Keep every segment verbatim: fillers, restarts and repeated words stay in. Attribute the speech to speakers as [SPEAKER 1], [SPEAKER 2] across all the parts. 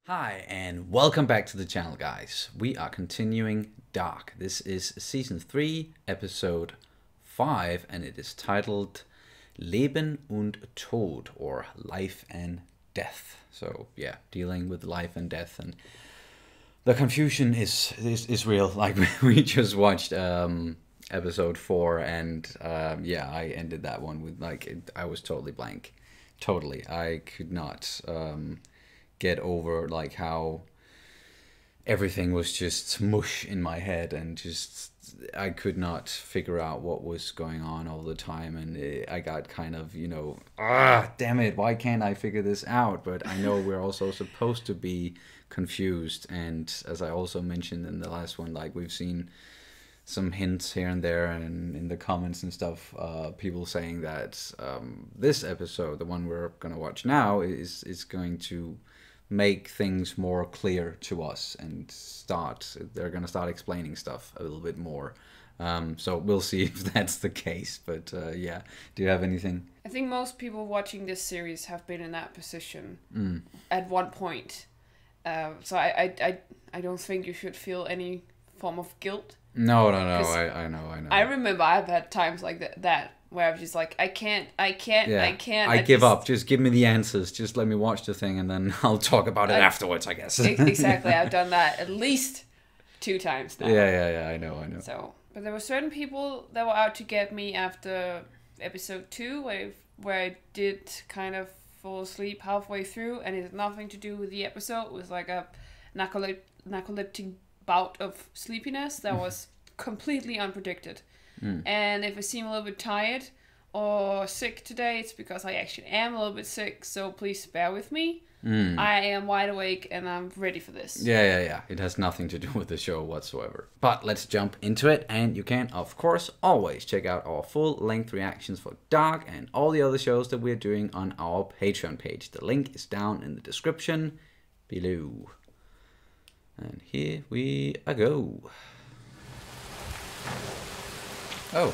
[SPEAKER 1] Hi, and welcome back to the channel, guys. We are continuing Dark. This is season three, episode five, and it is titled Leben und Tod, or Life and Death. So, yeah, dealing with life and death, and the confusion is is, is real. Like, we just watched um, episode four, and um, yeah, I ended that one with, like, it, I was totally blank. Totally. I could not... Um, get over like how everything was just mush in my head, and just I could not figure out what was going on all the time, and it, I got kind of, you know, ah, damn it, why can't I figure this out? But I know we're also supposed to be confused, and as I also mentioned in the last one, like, we've seen some hints here and there, and in the comments and stuff, uh, people saying that um, this episode, the one we're gonna watch now, is is going to make things more clear to us and start, they're going to start explaining stuff a little bit more. Um, so we'll see if that's the case. But uh, yeah, do you have anything?
[SPEAKER 2] I think most people watching this series have been in that position
[SPEAKER 1] mm.
[SPEAKER 2] at one point. Uh, so I, I, I, I don't think you should feel any form of guilt.
[SPEAKER 1] No, no, no, I, I know, I know.
[SPEAKER 2] I remember I've had times like that, that where I'm just like, I can't, I can't,
[SPEAKER 1] yeah.
[SPEAKER 2] I can't.
[SPEAKER 1] I,
[SPEAKER 2] I
[SPEAKER 1] give
[SPEAKER 2] just...
[SPEAKER 1] up. Just give me the answers. Just let me watch the thing, and then I'll talk about it I, afterwards, I guess.
[SPEAKER 2] Exactly. I've done that at least two times now.
[SPEAKER 1] Yeah, yeah, yeah. I know, I know.
[SPEAKER 2] So, but there were certain people that were out to get me after episode two, where, where I did kind of fall asleep halfway through, and it had nothing to do with the episode. It was like a narcoleptic, narcoleptic bout of sleepiness that was completely unpredicted. Mm. And if I seem a little bit tired or sick today, it's because I actually am a little bit sick, so please bear with me. Mm. I am wide awake and I'm ready for this.
[SPEAKER 1] Yeah, yeah, yeah. It has nothing to do with the show whatsoever. But let's jump into it, and you can, of course, always check out our full-length reactions for Dark and all the other shows that we're doing on our Patreon page. The link is down in the description below. And here we go. Oh.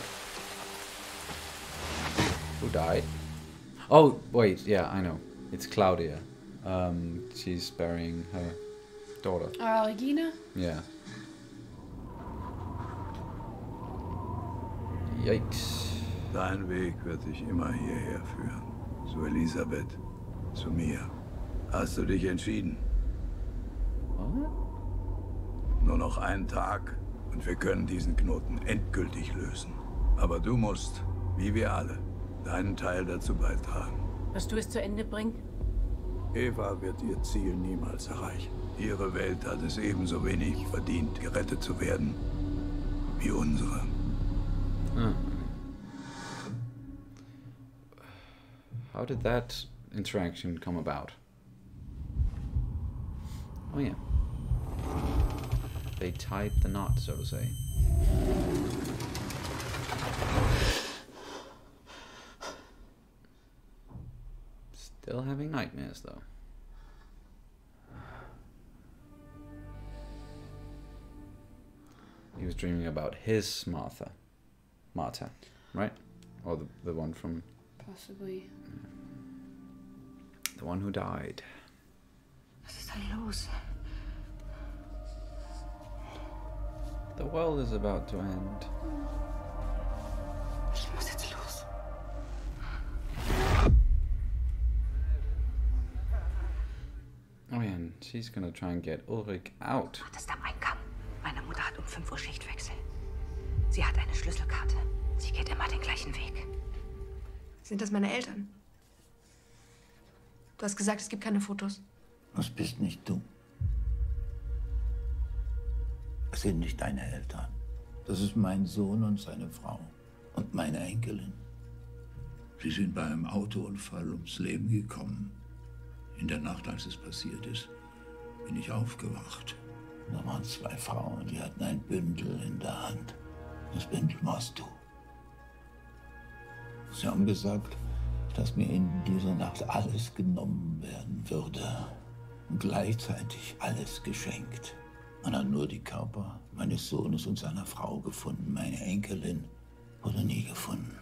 [SPEAKER 1] Who died? Oh, wait, yeah, I know. It's Claudia. Um, she's burying her daughter.
[SPEAKER 2] Uh, Regina?
[SPEAKER 1] Yeah. Yikes.
[SPEAKER 3] Dein Weg wird dich immer hierher führen. Zu Elisabeth. Zu mir. Hast du dich entschieden?
[SPEAKER 1] What?
[SPEAKER 3] Nur noch einen Tag und wir können diesen Knoten endgültig lösen. Aber du musst, wie wir alle, deinen Teil dazu beitragen.
[SPEAKER 4] Wirst du es zu Ende bringen?
[SPEAKER 3] Eva wird ihr Ziel niemals erreichen. Ihre Welt hat es ebenso wenig verdient, gerettet zu werden, wie unsere.
[SPEAKER 1] Hmm. How did that interaction come about? Oh yeah. They tied the knot, so to say. Still having nightmares, though. He was dreaming about his Martha. Martha, right? Or the, the one from...
[SPEAKER 2] Possibly.
[SPEAKER 1] The one who died.
[SPEAKER 4] Was ist denn los?
[SPEAKER 1] The world is about to end.
[SPEAKER 4] Ich muss jetzt los.
[SPEAKER 1] Oh yeah, and she's gonna try and get Ulrich out.
[SPEAKER 4] Wartest am Eingang. Meine Mutter hat um fünf Uhr Schichtwechsel. Sie hat eine Schlüsselkarte. Sie geht immer den gleichen Weg.
[SPEAKER 5] Sind das meine Eltern? Du hast gesagt, es gibt keine Fotos.
[SPEAKER 6] Das bist nicht du. Es sind nicht deine Eltern. Das ist mein Sohn und seine Frau. Und meine Enkelin. Sie sind bei einem Autounfall ums Leben gekommen. In der Nacht, als es passiert ist, bin ich aufgewacht. Da waren zwei Frauen, die hatten ein Bündel in der Hand. Das Bündel warst du. Sie haben gesagt, dass mir in dieser Nacht alles genommen werden würde. Und gleichzeitig alles geschenkt. Man hat nur die Körper meines Sohnes und seiner Frau gefunden. Meine Enkelin wurde nie gefunden.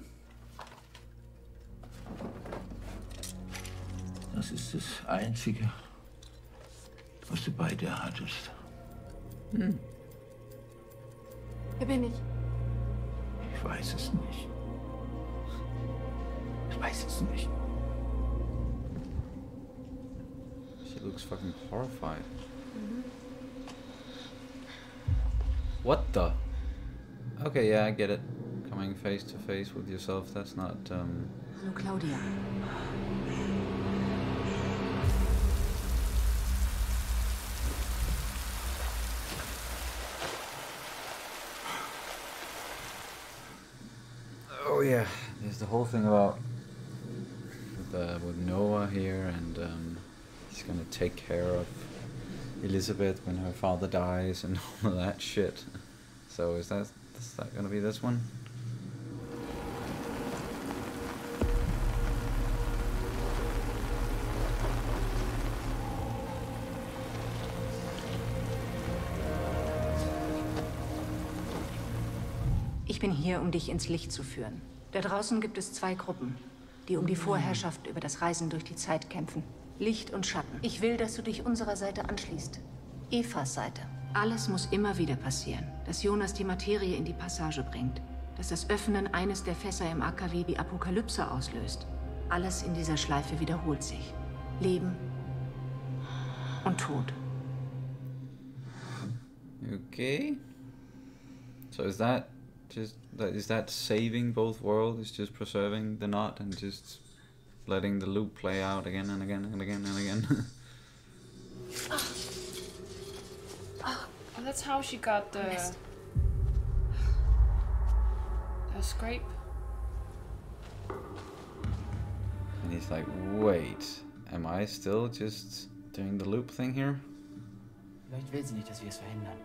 [SPEAKER 6] Das ist das Einzige, was du bei dir hattest.
[SPEAKER 1] Hm.
[SPEAKER 5] Wer bin ich?
[SPEAKER 6] Ich weiß es nicht. Ich weiß es nicht.
[SPEAKER 1] She looks fucking horrified. Mm-hmm. What the? Okay, yeah, I get it. Coming face to face with yourself, that's not, um...
[SPEAKER 4] Hallo, Claudia.
[SPEAKER 1] Oh yeah, there's the whole thing about with, uh, with Noah here, and um, he's gonna take care of Elizabeth when her father dies and all of that shit. So is that is that gonna be this one?
[SPEAKER 4] Ich bin hier, um dich ins Licht zu führen. Da draußen gibt es zwei Gruppen, die um die Vorherrschaft über das Reisen durch die Zeit kämpfen. Licht und Schatten. Ich will, dass du dich unserer Seite anschließt. Evas Seite. Alles muss immer wieder passieren. Dass Jonas die Materie in die Passage bringt. Dass das Öffnen eines der Fässer im A K W die Apokalypse auslöst. Alles in dieser Schleife wiederholt sich. Leben und Tod.
[SPEAKER 1] Okay. So is that just that is that saving both worlds? Is just preserving the knot and just letting the loop play out again and again and again and again?
[SPEAKER 2] Oh, that's how she got the a scrape.
[SPEAKER 1] And he's like, wait, am I still just doing the loop thing here?
[SPEAKER 7] Vielleicht will sie nicht, dass wir es verhindern.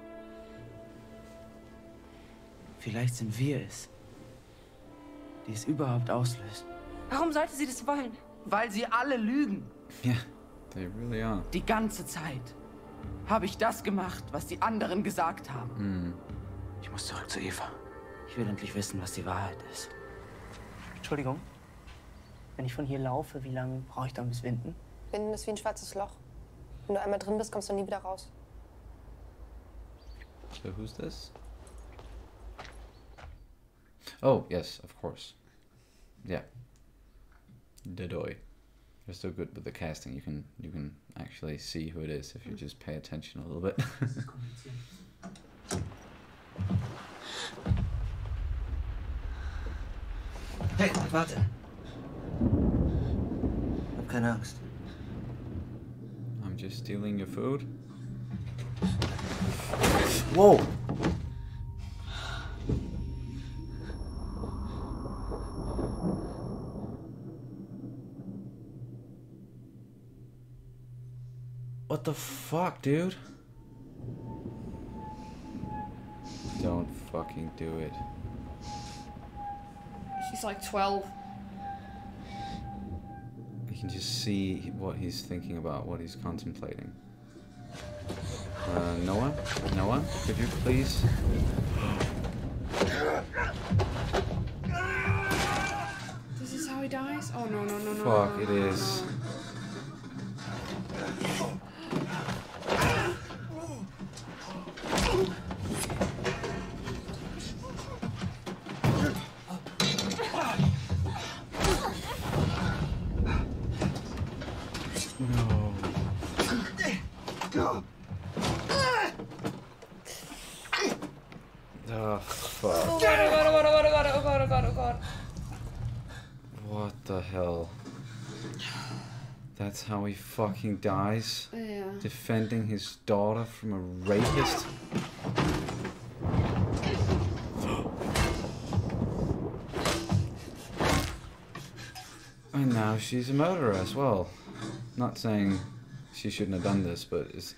[SPEAKER 7] Vielleicht sind wir es, die es überhaupt auslöst.
[SPEAKER 5] Warum sollte sie das wollen?
[SPEAKER 7] Weil sie alle lügen.
[SPEAKER 1] Yeah, they really are.
[SPEAKER 7] Die ganze Zeit habe ich das gemacht, was die anderen gesagt haben.
[SPEAKER 1] Mm.
[SPEAKER 7] Ich muss zurück zu Eva. Ich will endlich wissen, was die Wahrheit ist. Entschuldigung. Wenn ich von hier laufe, wie lange brauche ich dann bis Winden?
[SPEAKER 5] Winden ist wie ein schwarzes Loch. Wenn du einmal drin bist, kommst du nie wieder raus.
[SPEAKER 1] So who's this? Oh, yes, of course. Yeah. Dedoy. You're so good with the casting. You can you can actually see who it is if you just pay attention a little bit.
[SPEAKER 7] Hey, warte. Hab keine Angst.
[SPEAKER 1] I'm just stealing your food. Whoa! What the fuck, dude? Don't fucking do it.
[SPEAKER 2] She's like twelve.
[SPEAKER 1] You can just see what he's thinking about, what he's contemplating. Uh, Noah? Noah, could you please?
[SPEAKER 2] This is how he dies? Oh no no no no.
[SPEAKER 1] Fuck,
[SPEAKER 2] no,
[SPEAKER 1] it
[SPEAKER 2] no,
[SPEAKER 1] is.
[SPEAKER 2] No.
[SPEAKER 1] Oh, fuck.
[SPEAKER 2] Oh god, oh god, oh god, oh god, oh god, oh god, oh god, oh god.
[SPEAKER 1] What the hell? That's how he fucking dies?
[SPEAKER 2] Yeah.
[SPEAKER 1] Defending his daughter from a rapist? And now she's a murderer as well. Not saying she shouldn't have done this, but it's...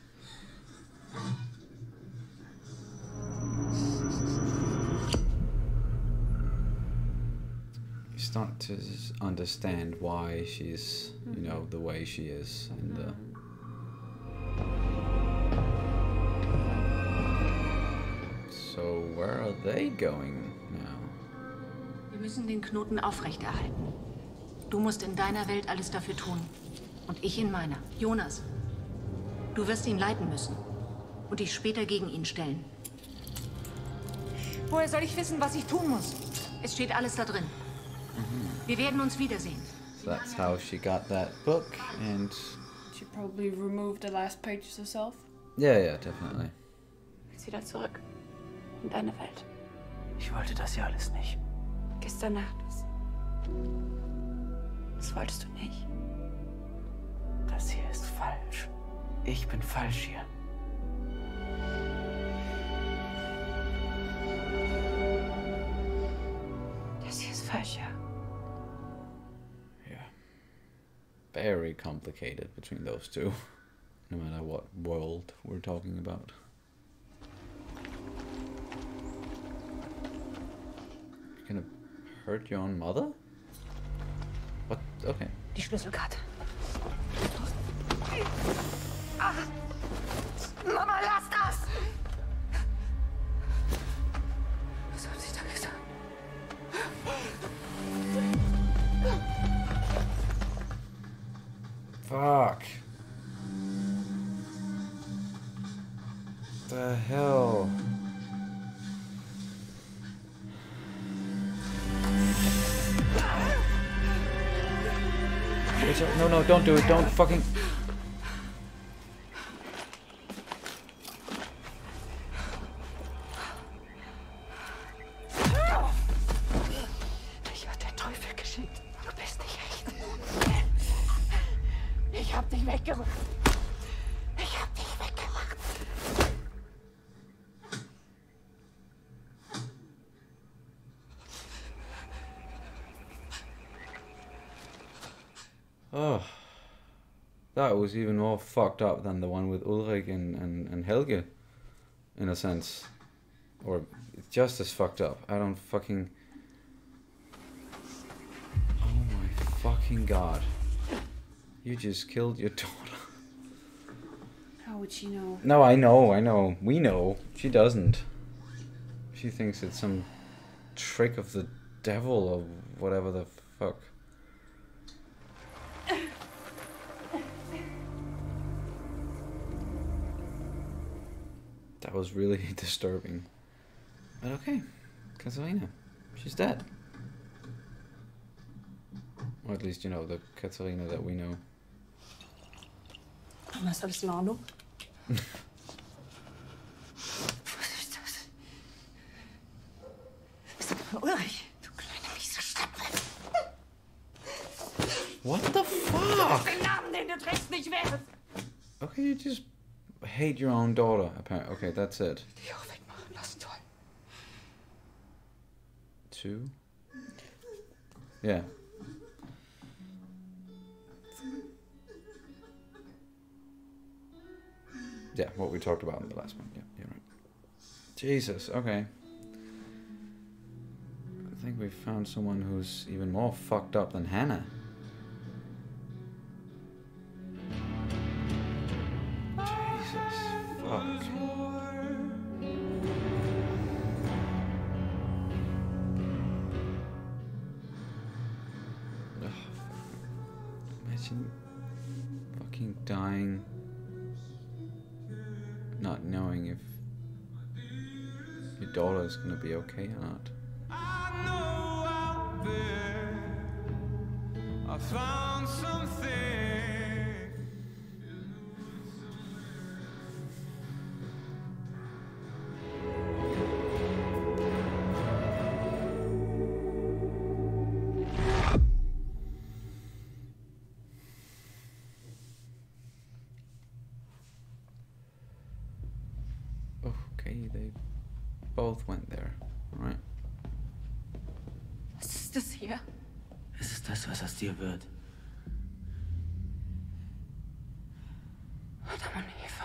[SPEAKER 1] You start to understand why she's, you know, the way she is. And, uh, so where are they going now?
[SPEAKER 4] Wir müssen den Knoten aufrechterhalten. Du musst in deiner Welt alles dafür tun. Und ich in meiner. Jonas, Du wirst ihn leiten müssen und dich später gegen ihn stellen. Woher soll ich wissen, was ich tun muss? Es steht alles da drin. Wir werden uns wiedersehen.
[SPEAKER 1] So that's how she got that book, and
[SPEAKER 2] She probably removed the last pages herself.
[SPEAKER 1] yeah, yeah, definitely.
[SPEAKER 8] Jetzt wieder zurück. In deine Welt.
[SPEAKER 7] Ich wollte das ja alles nicht.
[SPEAKER 8] Gestern Nacht. Das, das wolltest du nicht.
[SPEAKER 7] Das hier ist falsch. Ich bin falsch hier.
[SPEAKER 8] Das hier ist falsch, ja.
[SPEAKER 1] Yeah. Very complicated between those two, no matter what world we're talking about. You're gonna hurt your own mother? What? Okay.
[SPEAKER 4] Die Schlüsselkarte. Ach! Mama, lass das!
[SPEAKER 8] Was hat sie da gesagt?
[SPEAKER 1] Fuck. The hell? No, no, don't do it. Don't fucking...
[SPEAKER 8] Ich hab den Teufel geschickt. Du bist nicht echt. Ich hab dich weggemacht. Ich hab dich weggemacht.
[SPEAKER 1] Oh, that was even more fucked up than the one with Ulrich and, and, and Helge, in a sense. Or just as fucked up. I don't fucking... Oh my fucking god. You just killed your daughter.
[SPEAKER 2] How would she know?
[SPEAKER 1] No, I know, I know. We know. She doesn't. She thinks it's some trick of the devil or whatever the fuck. That was really disturbing. But okay, Katharina, she's dead. Or at least, you know, the Katharina that we know.
[SPEAKER 8] Mama, ist alles in Ordnung? Was ist das? Ist das Ulrich? Du kleine miese Stadtbrett.
[SPEAKER 1] What the fuck?
[SPEAKER 8] Den Namen, den du trägst, nicht wert.
[SPEAKER 1] Okay, you just hate your own daughter, apparently. Okay, that's it.
[SPEAKER 8] Die auch wegmachen lassen, toll.
[SPEAKER 1] Two? Yeah. Yeah, what we talked about in the last one. Yeah, you're right. Jesus, okay. I think we found someone who's even more fucked up than Hannah. Jesus, fuck. Ugh, imagine fucking dying, not knowing if your daughter is gonna be okay or not.
[SPEAKER 9] I know out there I found something.
[SPEAKER 1] Okay, they both went there, right?
[SPEAKER 8] Was ist das hier?
[SPEAKER 7] Es ist das, was aus dir wird.
[SPEAKER 8] Adam und Eva.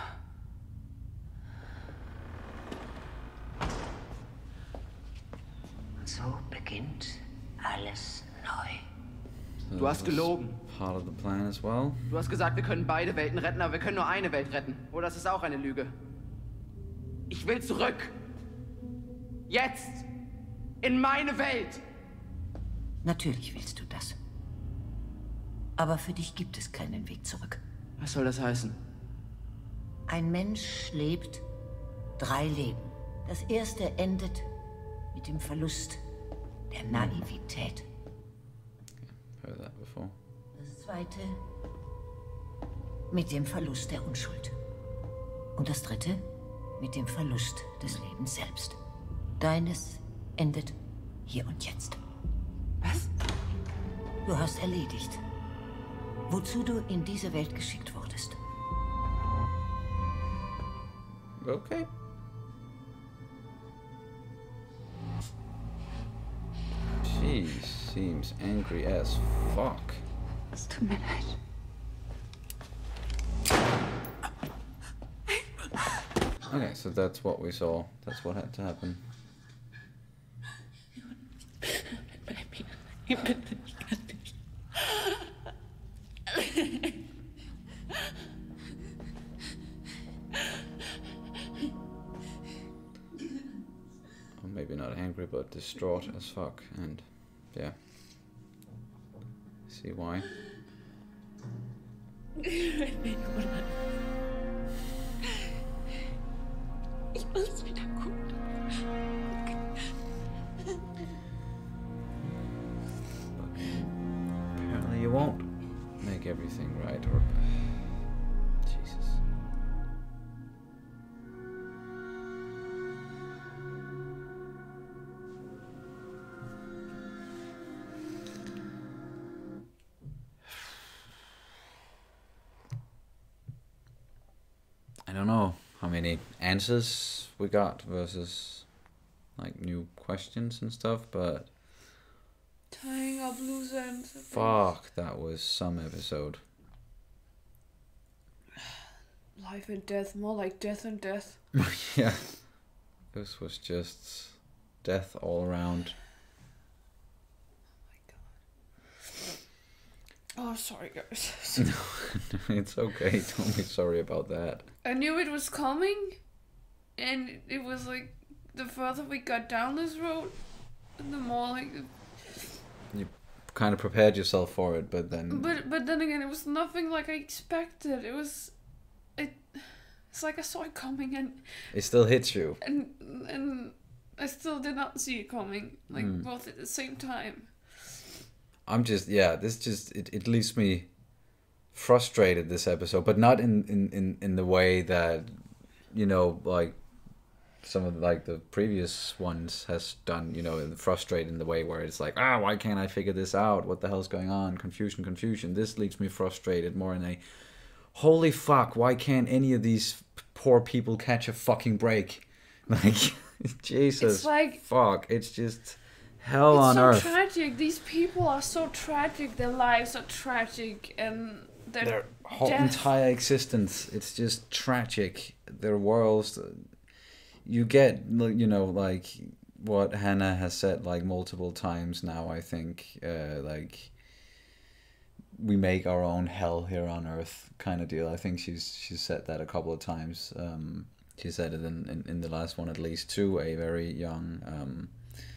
[SPEAKER 4] So beginnt alles neu.
[SPEAKER 1] So
[SPEAKER 10] Du hast
[SPEAKER 1] that was
[SPEAKER 10] gelogen.
[SPEAKER 1] Part of the plan as well.
[SPEAKER 10] Du hast gesagt, wir können beide Welten retten, aber wir können nur eine Welt retten. Oder das ist auch eine Lüge. Ich will zurück. Jetzt. In meine Welt.
[SPEAKER 4] Natürlich willst du das. Aber für dich gibt es keinen Weg zurück.
[SPEAKER 10] Was soll das heißen?
[SPEAKER 8] Ein Mensch lebt drei Leben. Das erste endet mit dem Verlust der Naivität.
[SPEAKER 1] Heard that before.
[SPEAKER 8] Das zweite mit dem Verlust der Unschuld. Und das dritte mit dem Verlust des Lebens selbst. Deines endet hier und jetzt.
[SPEAKER 10] Was?
[SPEAKER 8] Du hast erledigt, wozu du in diese Welt geschickt wurdest.
[SPEAKER 1] Okay. She seems angry as fuck.
[SPEAKER 5] Es tut mir leid.
[SPEAKER 1] Okay, so that's what we saw. That's what had to happen. Or maybe not angry, but distraught as fuck. And yeah, see why.
[SPEAKER 5] Ich mach's wieder gut.
[SPEAKER 1] Apparently you won't make everything right, or Jesus. I don't know how many answers we got versus like new questions and stuff, but
[SPEAKER 2] Tying up loose ends. I think.
[SPEAKER 1] fuck, that was some episode.
[SPEAKER 2] Life and death, more like death and death.
[SPEAKER 1] Yeah, this was just death all around.
[SPEAKER 2] Oh, sorry, guys.
[SPEAKER 1] It's okay, don't be sorry about that.
[SPEAKER 2] I knew it was coming, and it was like the further we got down this road, the more like.
[SPEAKER 1] You kind of prepared yourself for it, but then.
[SPEAKER 2] But but then again, it was nothing like I expected. It was, it. It's like I saw it coming, and
[SPEAKER 1] It still hits you.
[SPEAKER 2] and and I still did not see it coming, like
[SPEAKER 1] Mm.
[SPEAKER 2] both at the same time.
[SPEAKER 1] I'm just, yeah, this just, it, it leaves me frustrated, this episode, but not in, in, in, in the way that, you know, like some of like the previous ones has done, you know, frustrated in the way where it's like, ah, why can't I figure this out? What the hell's going on? Confusion, confusion. This leaves me frustrated more in a, holy fuck, why can't any of these poor people catch a fucking break? Like, Jesus,
[SPEAKER 2] It's like-
[SPEAKER 1] fuck, it's just hell
[SPEAKER 2] It's
[SPEAKER 1] on
[SPEAKER 2] so
[SPEAKER 1] earth.
[SPEAKER 2] tragic. These people are so tragic. Their lives are tragic, and their,
[SPEAKER 1] Their whole
[SPEAKER 2] death-
[SPEAKER 1] entire existence, it's just tragic. Their worlds, you get, you know, like what Hannah has said like multiple times now, I think, uh, like we make our own hell here on earth kind of deal. I think she's she's said that a couple of times. Um, she said it in, in, in the last one at least to a very young, um,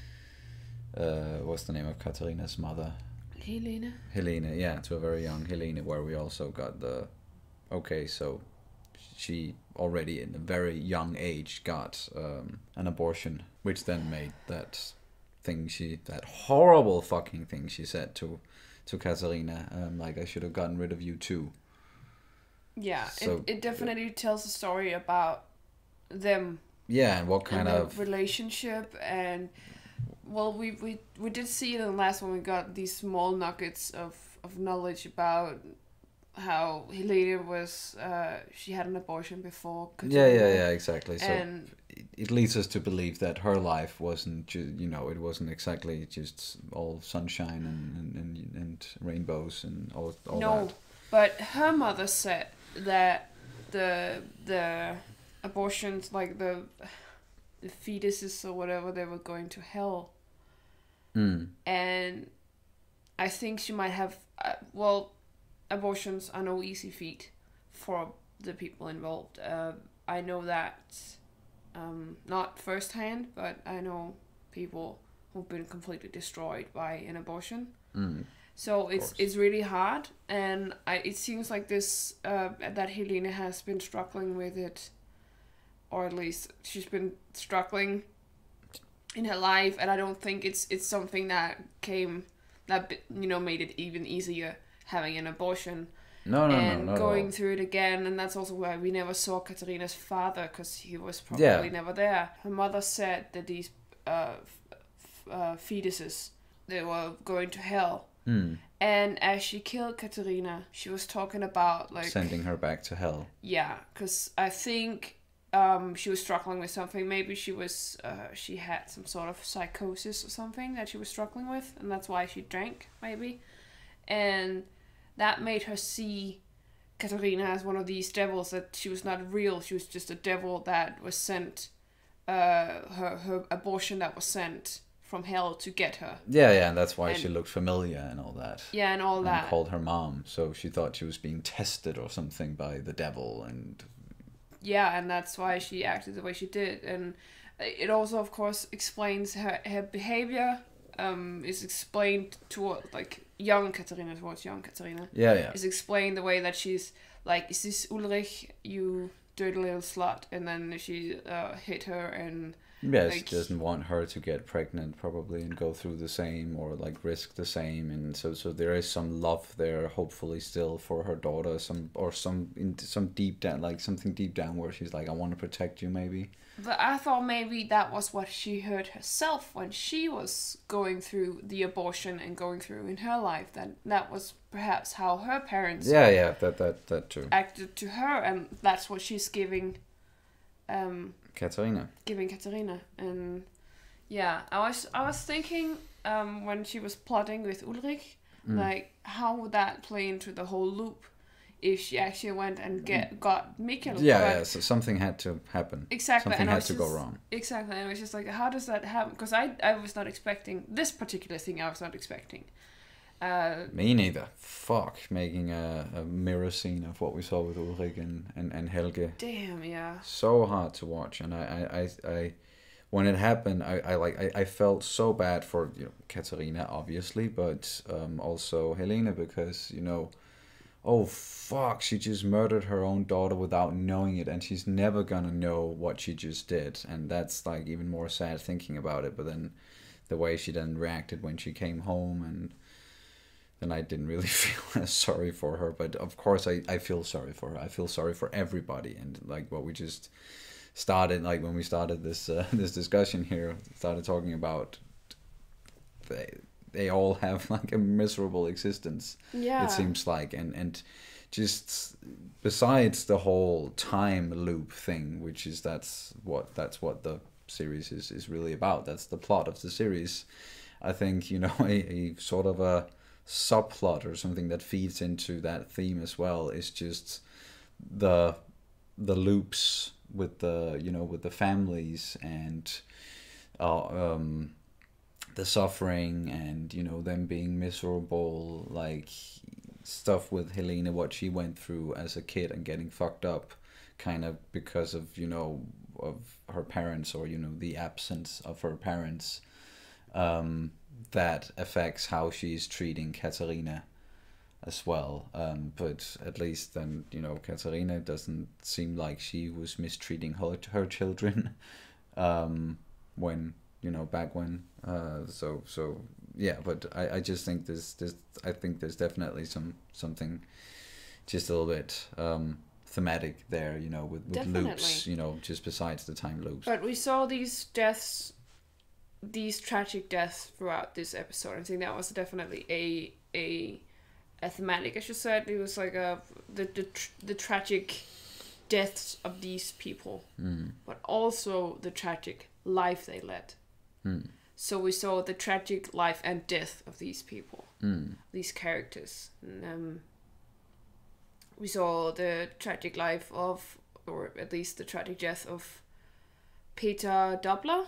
[SPEAKER 1] uh, what's the name of Katarina's mother?
[SPEAKER 2] Helena.
[SPEAKER 1] Helena, yeah, to a very young Helena, where we also got the, okay, so she already in a very young age got um, an abortion, which then made that thing she, that horrible fucking thing she said to, to Katarina, um, like, I should have gotten rid of you too.
[SPEAKER 2] Yeah,
[SPEAKER 1] So-
[SPEAKER 2] it, it definitely tells a story about them
[SPEAKER 1] Yeah, and what kind
[SPEAKER 2] and their
[SPEAKER 1] of,
[SPEAKER 2] relationship, and well, we, we we did see in the last one we got these small nuggets of, of knowledge about how Helena was uh she had an abortion before.
[SPEAKER 1] yeah, yeah,
[SPEAKER 2] Katarina.
[SPEAKER 1] yeah, exactly. So
[SPEAKER 2] And
[SPEAKER 1] it, it leads us to believe that her life wasn't, ju- you know, it wasn't exactly just all sunshine and, and, and, and rainbows and all, all
[SPEAKER 2] no,
[SPEAKER 1] that.
[SPEAKER 2] but her mother said that the the abortions, like the the fetuses or whatever, they were going to hell.
[SPEAKER 1] Mm.
[SPEAKER 2] And I think she might have, uh, well, abortions are no easy feat for the people involved. Uh, I know that, um, not firsthand, but I know people who've been completely destroyed by an abortion.
[SPEAKER 1] Mm.
[SPEAKER 2] So it's it's really hard, and I, it seems like this uh, that Helena has been struggling with it, or at least she's been struggling in her life, and I don't think it's it's something that came that you know made it even easier having an abortion.
[SPEAKER 1] No, no,
[SPEAKER 2] and
[SPEAKER 1] no, not
[SPEAKER 2] going
[SPEAKER 1] at all.
[SPEAKER 2] through it again, and that's also why we never saw Katarina's father because he was probably
[SPEAKER 1] Yeah.
[SPEAKER 2] never there. Her mother said that these uh, f- f- uh, fetuses they were going to hell.
[SPEAKER 1] Hmm.
[SPEAKER 2] And as she killed Katarina, she was talking about like
[SPEAKER 1] Sending her back to hell.
[SPEAKER 2] yeah, because I think um, she was struggling with something. Maybe she was uh, she had some sort of psychosis or something that she was struggling with, and that's why she drank maybe, and that made her see Katarina as one of these devils, that she was not real. She was just a devil that was sent, uh, her her abortion that was sent from hell to get her.
[SPEAKER 1] Yeah, yeah, and that's why
[SPEAKER 2] And-
[SPEAKER 1] she looked familiar and all that.
[SPEAKER 2] Yeah, and all
[SPEAKER 1] and
[SPEAKER 2] that.
[SPEAKER 1] called her mom, so she thought she was being tested or something by the devil, and
[SPEAKER 2] Yeah, and that's why she acted the way she did. And it also, of course, explains her, her behavior. Um, is explained toward like young Katarina towards young Katarina.
[SPEAKER 1] Yeah, yeah.
[SPEAKER 2] Is explained the way that she's like, is this Ulrich, you dirty little slut? And then she uh, hit her and
[SPEAKER 1] yes,
[SPEAKER 2] like,
[SPEAKER 1] doesn't want her to get pregnant probably and go through the same or like risk the same, and so so there is some love there, hopefully still for her daughter, some or some in some deep down, like something deep down where she's like, I want to protect you maybe.
[SPEAKER 2] But I thought maybe that was what she heard herself when she was going through the abortion and going through in her life. That that was perhaps how her parents
[SPEAKER 1] Yeah, yeah, that that that too.
[SPEAKER 2] acted to her, and that's what she's giving um
[SPEAKER 1] Katarina.
[SPEAKER 2] giving Katarina. And yeah, I was I was thinking um when she was plotting with Ulrich,
[SPEAKER 1] Mm.
[SPEAKER 2] like how would that play into the whole loop if she actually went and get got Mikkel?
[SPEAKER 1] Yeah,
[SPEAKER 2] But-
[SPEAKER 1] yeah, so something had to happen.
[SPEAKER 2] Exactly.
[SPEAKER 1] Something
[SPEAKER 2] and I
[SPEAKER 1] had
[SPEAKER 2] was
[SPEAKER 1] to go
[SPEAKER 2] just-
[SPEAKER 1] wrong.
[SPEAKER 2] Exactly. And I was just like, how does that happen? Because I, I was not expecting this particular thing. I was not expecting. Uh,
[SPEAKER 1] Me neither. Fuck, making a, a mirror scene of what we saw with Ulrich and, and, and Helge.
[SPEAKER 2] damn, yeah.
[SPEAKER 1] So hard to watch, and I, I, I, I when it happened, I, I like I, I felt so bad for you know Katarina obviously, but um, also Helena, because you know, oh fuck, she just murdered her own daughter without knowing it, and she's never gonna know what she just did, and that's like even more sad thinking about it. But then the way she then reacted when she came home, and then I didn't really feel as sorry for her. But of course I, I feel sorry for her. I feel sorry for everybody, and like what we just started, like when we started this uh, this discussion here, started talking about they they all have like a miserable existence.
[SPEAKER 2] Yeah.
[SPEAKER 1] It seems like, and and just besides the whole time loop thing, which is that's what that's what the series is is really about. That's the plot of the series. I think, you know, a, a sort of a subplot or something that feeds into that theme as well is just the the loops with the, you know, with the families and uh, um the suffering, and you know, them being miserable, like stuff with Helena, what she went through as a kid and getting fucked up kind of because of, you know, of her parents, or you know, the absence of her parents, um that affects how she's treating Katarina as well. Um, but at least then, you know, Katarina doesn't seem like she was mistreating her, her children um, when, you know, back when. Uh, so, so yeah, but I, I just think there's, there's, I think there's definitely some, something just a little bit um, thematic there, you know, with, with loops,
[SPEAKER 2] Definitely.
[SPEAKER 1] you know, just besides the time loops.
[SPEAKER 2] But we saw these deaths, these tragic deaths throughout this episode. I think that was definitely a a, a thematic, as you said. It was like a the the, tr- the tragic deaths of these people,
[SPEAKER 1] Mm.
[SPEAKER 2] but also the tragic life they led.
[SPEAKER 1] Mm.
[SPEAKER 2] So we saw the tragic life and death of these people,
[SPEAKER 1] Mm.
[SPEAKER 2] these characters. And, um, we saw the tragic life of, or at least the tragic death of Peter Dobler,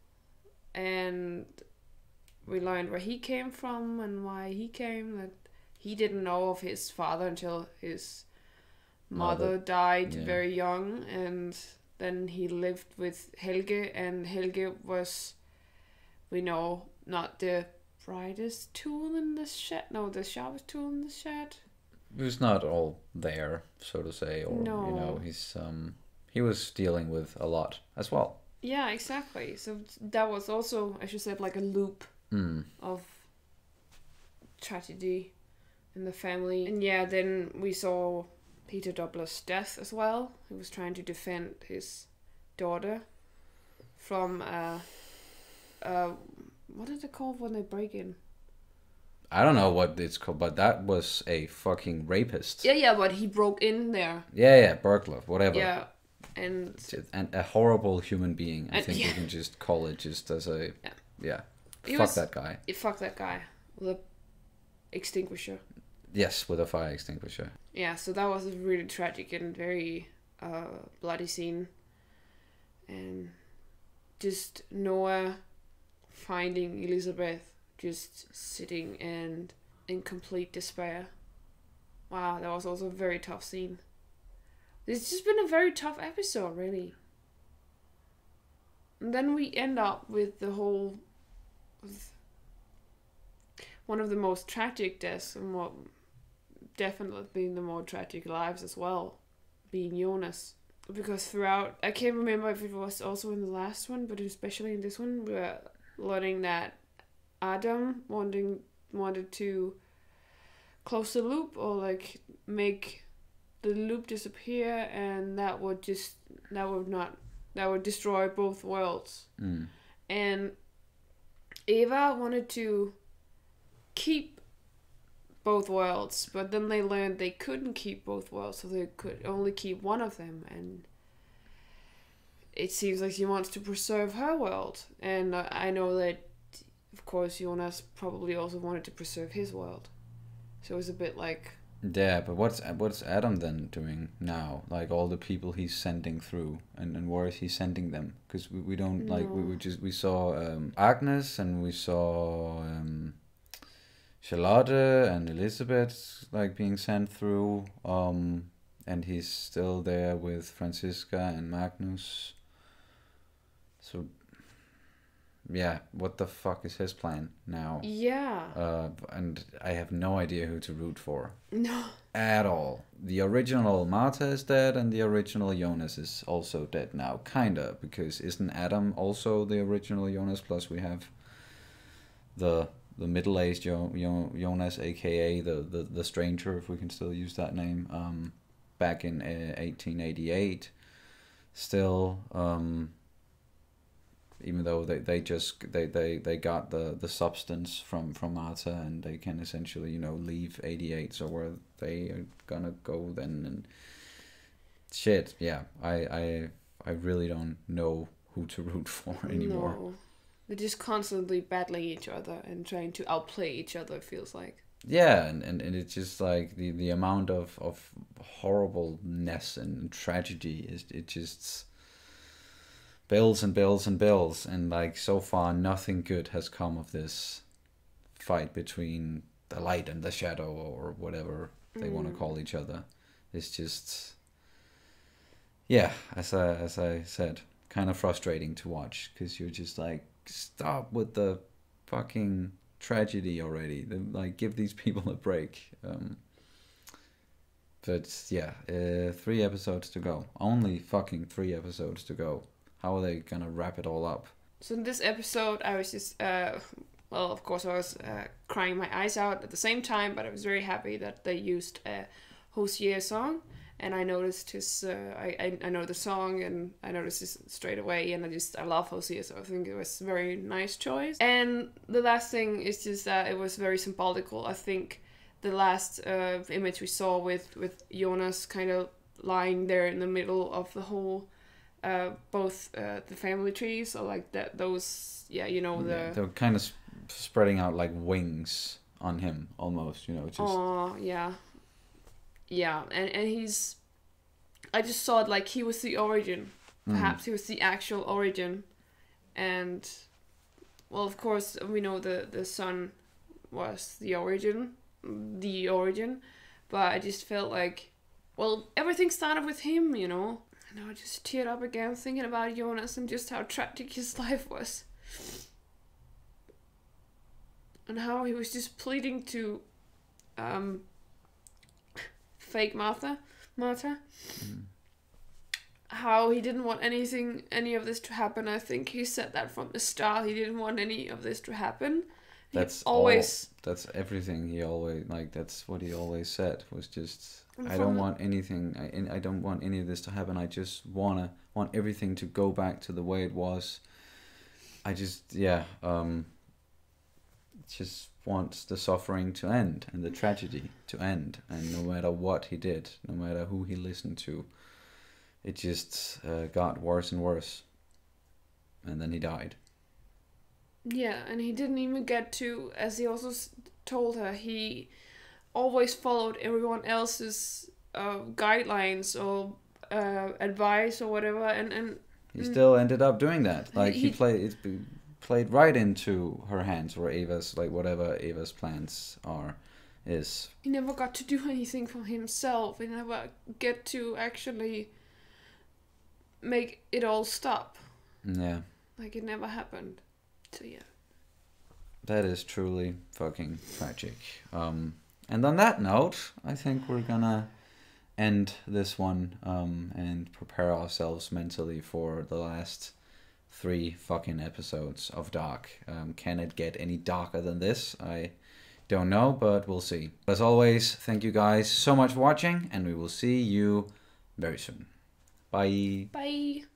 [SPEAKER 2] and we learned where he came from and why he came. That he didn't know of his father until his mother,
[SPEAKER 1] Mother,
[SPEAKER 2] died
[SPEAKER 1] yeah.
[SPEAKER 2] very young, and then he lived with Helge, and Helge was, we know, not the brightest tool in the shed. No, the sharpest tool in the shed.
[SPEAKER 1] He was not all there, so to say, or
[SPEAKER 2] No.
[SPEAKER 1] you know, he's um he was dealing with a lot as well.
[SPEAKER 2] Yeah, exactly. So that was also, as you said, like a loop
[SPEAKER 1] Mm.
[SPEAKER 2] of tragedy in the family. And yeah, then we saw Peter Doubler's death as well. He was trying to defend his daughter from uh uh what is it called when they break in?
[SPEAKER 1] I don't know what it's called, but that was a fucking rapist.
[SPEAKER 2] Yeah, yeah, but he broke in there.
[SPEAKER 1] Yeah, yeah, burglar, whatever.
[SPEAKER 2] Yeah, and
[SPEAKER 1] And a horrible human being. I
[SPEAKER 2] And-
[SPEAKER 1] think
[SPEAKER 2] yeah.
[SPEAKER 1] we can just call it just as a
[SPEAKER 2] Yeah.
[SPEAKER 1] yeah.
[SPEAKER 2] He
[SPEAKER 1] Fuck
[SPEAKER 2] was-
[SPEAKER 1] that guy.
[SPEAKER 2] Yeah, fuck that guy with a extinguisher.
[SPEAKER 1] Yes, with a fire extinguisher.
[SPEAKER 2] Yeah, so that was a really tragic and very uh, bloody scene. And just Noah finding Elizabeth just sitting and in complete despair. Wow, that was also a very tough scene. It's just been a very tough episode, really. And then we end up with the whole... with one of the most tragic deaths, and what definitely being the more tragic lives as well, being Jonas. Because throughout, I can't remember if it was also in the last one, but especially in this one, we're learning that Adam wanting wanted to close the loop or like make the loop disappear, and that would just that would not that would destroy both worlds.
[SPEAKER 1] Mm.
[SPEAKER 2] And Eva wanted to keep both worlds, but then they learned they couldn't keep both worlds, so they could only keep one of them. And it seems like she wants to preserve her world, and uh, I know that, of course, Jonas probably also wanted to preserve his world. So it was a bit like,
[SPEAKER 1] Yeah, but what's what's Adam then doing now? Like all the people he's sending through, and, and where is he sending them? Because we, we don't like we,
[SPEAKER 2] No.
[SPEAKER 1] we just we saw um, Agnes and we saw um, Charlotte and Elizabeth like being sent through, um, and he's still there with Franziska and Magnus. So yeah, what the fuck is his plan now?
[SPEAKER 2] yeah,
[SPEAKER 1] Uh, and I have no idea who to root for
[SPEAKER 2] no,
[SPEAKER 1] at all. The original Martha is dead, and the original Jonas is also dead now, kinda, because isn't Adam also the original Jonas? Plus we have the the middle-aged jo- jo- Jonas, aka the, the the stranger, if we can still use that name. Um, back in uh, eighteen eighty-eight, still. Um, even though they, they just they, they, they got the, the substance from, from Martha, and they can essentially, you know, leave eighty-eight, so where they are gonna go then, and shit, yeah, I I I really don't know who to root for anymore.
[SPEAKER 2] no. They're just constantly battling each other and trying to outplay each other, it feels like.
[SPEAKER 1] Yeah, and, and, and it's just like the, the amount of, of horribleness and tragedy is it just builds and builds and builds, and like so far nothing good has come of this fight between the light and the shadow, or whatever they want to
[SPEAKER 2] Mm.
[SPEAKER 1] call each other. It's just, yeah, as I as I said, kind of frustrating to watch, because you're just like, stop with the fucking tragedy already. The- Like, give these people a break. Um, but yeah, uh, three episodes to go. Only fucking three episodes to go. How are they gonna wrap it all up?
[SPEAKER 2] So in this episode, I was just, uh, well, of course, I was uh, crying my eyes out at the same time, but I was very happy that they used a Hozier song, and I noticed his, uh, I, I I know the song, and I noticed this straight away, and I just, I love Hozier, so I think it was a very nice choice. And the last thing is just that it was very symbolical. I think the last uh, image we saw with, with Jonas kind of lying there in the middle of the whole uh, both uh, the family trees, or like that, those, yeah, you know, the...
[SPEAKER 1] Yeah, they're kind of sp- spreading out like wings on him, almost, you know, just...
[SPEAKER 2] Oh, yeah. Yeah, and, and he's... I just saw it like he was the origin. Perhaps he was the actual origin. And, well, of course, we know the, the son was the origin. The origin. But I just felt like, well, everything started with him, you know? And I just teared up again thinking about Jonas and just how tragic his life was. and how he was just pleading to um, fake Martha, Martha. Mm. How he didn't want anything, any of this to happen. I think he said that from the start. He didn't want any of this to happen.
[SPEAKER 1] That's
[SPEAKER 2] he always.
[SPEAKER 1] All, that's everything he always like. That's what he always said. Was just I don't want anything. I I don't want any of this to happen. I just wanna want everything to go back to the way it was. I just yeah. Um. Just wants the suffering to end and the tragedy to end, and no matter what he did, no matter who he listened to, it just uh, got worse and worse, and then he died.
[SPEAKER 2] Yeah, and he didn't even get to, as he also told her, he always followed everyone else's uh, guidelines or uh, advice or whatever, and and
[SPEAKER 1] he still ended up doing that. Like he,
[SPEAKER 2] he
[SPEAKER 1] played it played right into her hands, or Ava's, like whatever Ava's plans are, is.
[SPEAKER 2] He never got to do anything for himself. He never get to actually make it all stop.
[SPEAKER 1] Yeah.
[SPEAKER 2] Like it never happened. So yeah.
[SPEAKER 1] That is truly fucking tragic. Um, and on that note, I think we're gonna end this one um, and prepare ourselves mentally for the last three fucking episodes of Dark. Um, can it get any darker than this? I don't know, but we'll see. As always, thank you guys so much for watching, and we will see you very soon. Bye.
[SPEAKER 2] Bye.